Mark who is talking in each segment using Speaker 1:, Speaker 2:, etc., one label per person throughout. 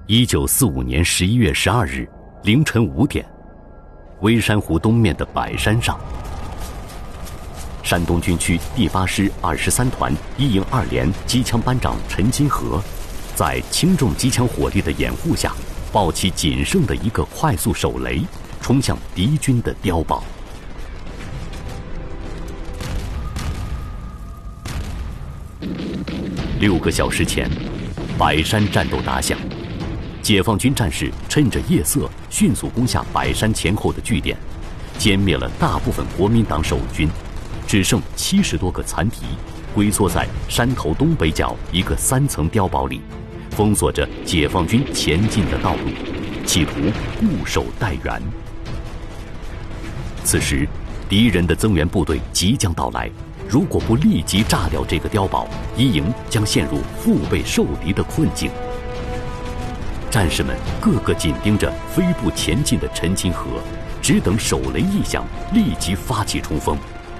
Speaker 1: 1945年11月12日凌晨5点，微山湖东面的柏山上，山东军区第8师23团1营2连机枪班长陈金河，在轻重机枪火力的掩护下，抱起仅剩的一个快速手雷，冲向敌军的碉堡。6个小时前，柏山战斗打响。解放军战士趁着夜色迅速攻下柏山前后的据点，歼灭了大部分国民党守军，只剩70多个残敌龟缩在山头东北角一个3层碉堡里，封锁着解放军前进的道路，企图固守待援。此时敌人的增援部队即将到来，如果不立即炸掉这个碉堡，一营将陷入腹背受敌的困境。战士们个个紧盯着飞步前进的陈金河，只等手雷一响，立即发起冲锋。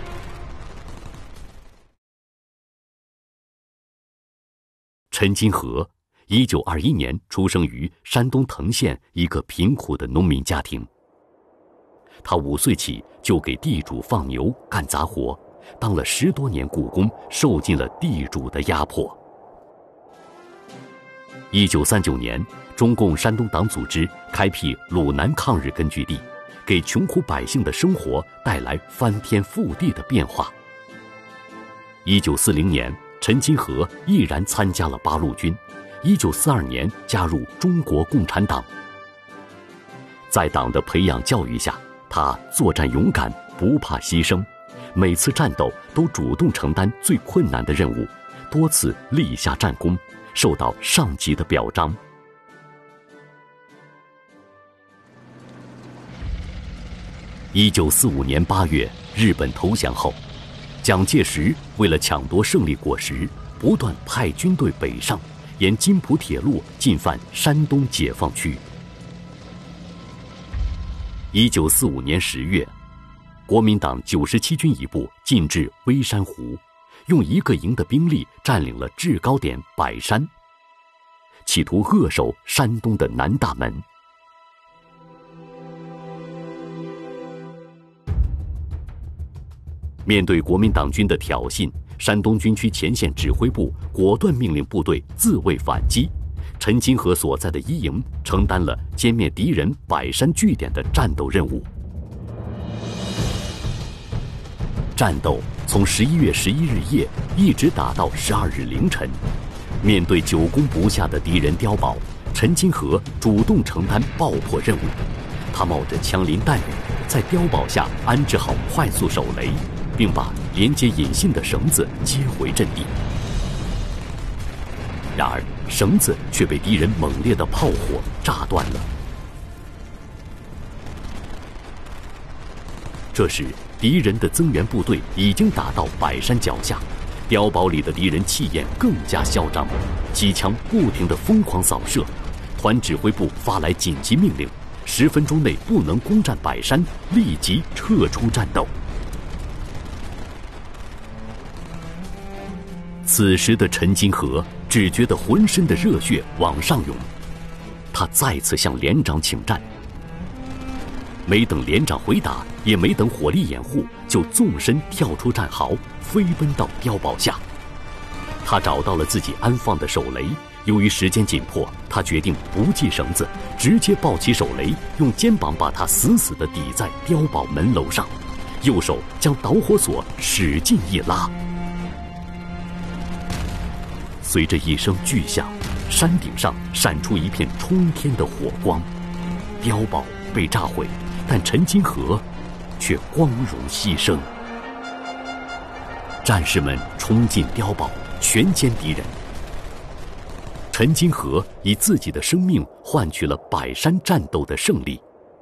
Speaker 1: 陈金河1921年出生于山东藤县一个贫苦的农民家庭。他5岁起就给地主放牛干杂活，当了10多年雇工，受尽了地主的压迫。1939年，中共山东党组织开辟鲁南抗日根据地，给穷苦百姓的生活带来翻天覆地的变化。1940年，陈金河毅然参加了八路军，1942年加入中国共产党。在党的培养教育下，他作战勇敢，不怕牺牲，每次战斗都主动承担最困难的任务，多次立下战功，受到上级的表彰。1945年8月，日本投降后，蒋介石为了抢夺胜利果实，不断派军队北上，沿津浦铁路进犯山东解放区。1945年10月，国民党97军一部进至微山湖，用1个营的兵力占领了制高点柏山，企图扼守山东的南大门。面对国民党军的挑衅，山东军区前线指挥部果断命令部队自卫反击。陈金河所在的1营承担了歼灭敌人柏山据点的战斗任务。战斗从11月11日夜一直打到12日凌晨。面对久攻不下的敌人碉堡，陈金河主动承担爆破任务。他冒着枪林弹雨，在碉堡下安置好快速手雷，并把连接引信的绳子接回阵地。然而，绳子却被敌人猛烈的炮火炸断了。这时，敌人的增援部队已经打到柏山脚下，碉堡里的敌人气焰更加嚣张，机枪不停地疯狂扫射。团指挥部发来紧急命令：10分钟内不能攻占柏山，立即撤出战斗。此时的陈金河只觉得浑身的热血往上涌，他再次向连长请战。没等连长回答，也没等火力掩护，就纵身跳出战壕，飞奔到碉堡下。他找到了自己安放的手雷，由于时间紧迫，他决定不系绳子，直接抱起手雷，用肩膀把它死死地抵在碉堡门楼上，右手将导火索使劲一拉。随着一声巨响，山顶上闪出一片冲天的火光，碉堡被炸毁，但陈金河却光荣牺牲。战士们冲进碉堡，全歼敌人。陈金河以自己的生命换取了柏山战斗的胜利。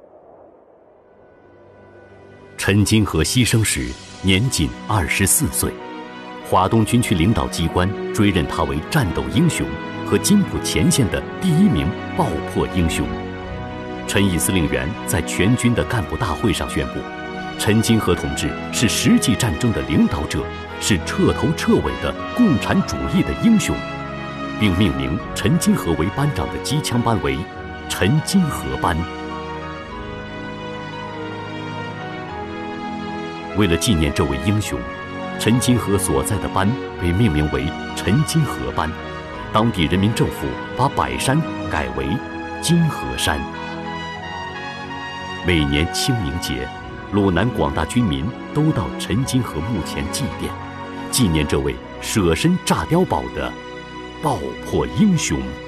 Speaker 1: 陈金河牺牲时年仅24岁。华东军区领导机关追认他为战斗英雄和津浦前线的第1名爆破英雄。陈毅司令员在全军的干部大会上宣布，陈金河同志是实际战争的领导者，是彻头彻尾的共产主义的英雄。 并命名陈金河为班长的机枪班为陈金河班。为了纪念这位英雄，陈金河所在的班被命名为陈金河班，当地人民政府把柏山改为金河山。每年清明节，鲁南广大军民都到陈金河墓前祭奠，纪念这位舍身炸碉堡的爆破英雄。